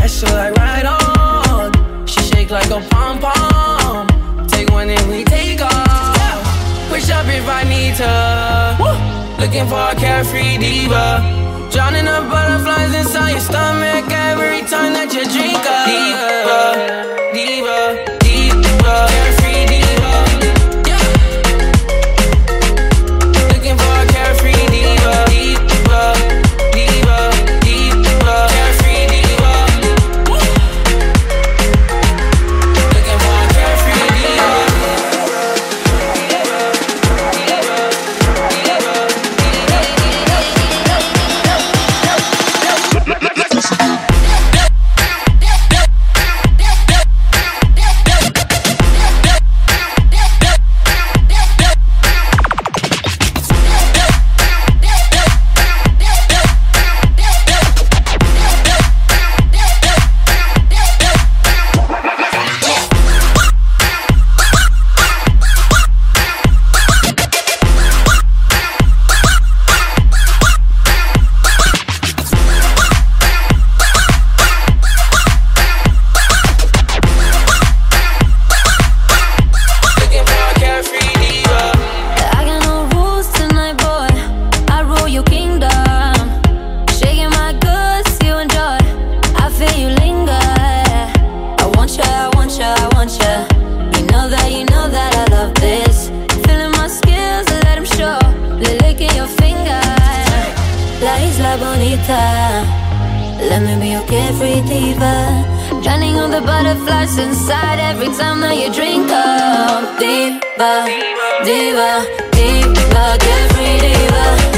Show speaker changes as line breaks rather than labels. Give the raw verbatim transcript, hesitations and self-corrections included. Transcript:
special like right on. She shake like a pom-pom. Take one and we take off. Push up if I need to. Looking for a carefree diva. Drowning the butterflies inside your stomach every time that you drink up. Diva, diva, diva, carefree diva. Yeah. Looking for a carefree diva. Diva, diva, diva, carefree diva. Looking for a carefree diva. Let me be your carefree diva. Drowning all the butterflies inside every time that you drink up. Diva, diva, diva, carefree diva.